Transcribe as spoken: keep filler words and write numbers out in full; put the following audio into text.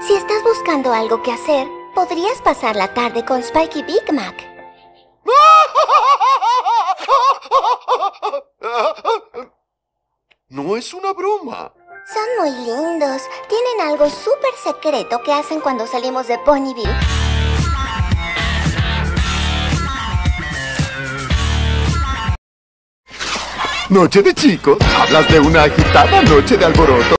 Si estás buscando algo que hacer, podrías pasar la tarde con Spike y Big Mac. No es una broma. Son muy lindos. Tienen algo súper secreto que hacen cuando salimos de Ponyville. Noche de chicos. Hablas de una agitada noche de alboroto.